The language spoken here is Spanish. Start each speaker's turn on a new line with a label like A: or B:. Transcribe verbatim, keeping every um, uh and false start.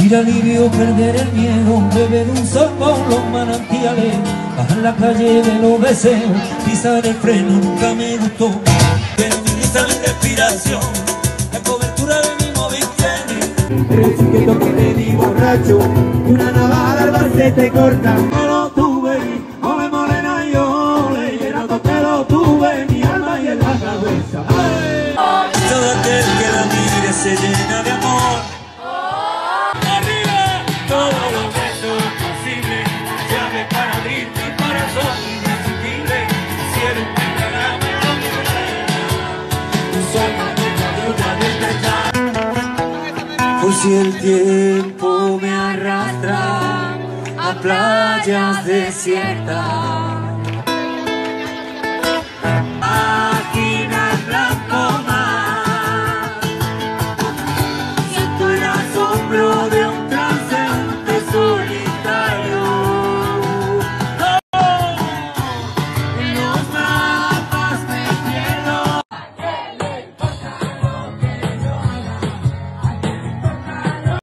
A: sentir alivio, perder el miedo, beber un sol por los manantiales, bajar la calle de los deseos, pisar el freno nunca me gustó. Pero mi risa, mi respiración, la cobertura de mi móvil tiene.
B: Eres chiquito que te di borracho, y una navaja al bar se te corta. Me lo tuve, ole morena y ole, llenando te lo tuve, mi alma y en la cabeza. ¡Ay!
A: Todo aquel que la mire se llena de amor.
B: Arriba, todo lo besos posible, llave para abrir mi corazón irresistible. Quisiera un pentagrama en la mirada, un sol de una despertar.
A: Por si el tiempo me arrastra a playas desiertas,